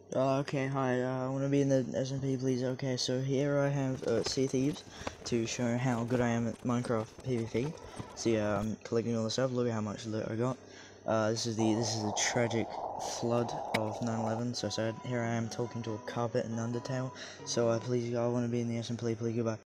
Okay, hi, I want to be in the SMP, please. Okay, so here I have Sea Thieves to show how good I am at Minecraft PvP. See, I'm collecting all the stuff. Look at how much loot I got. This is the tragic flood of 9/11. So sad. Here I am talking to a carpet in Undertale. So please, I want to be in the SMP. Please, goodbye.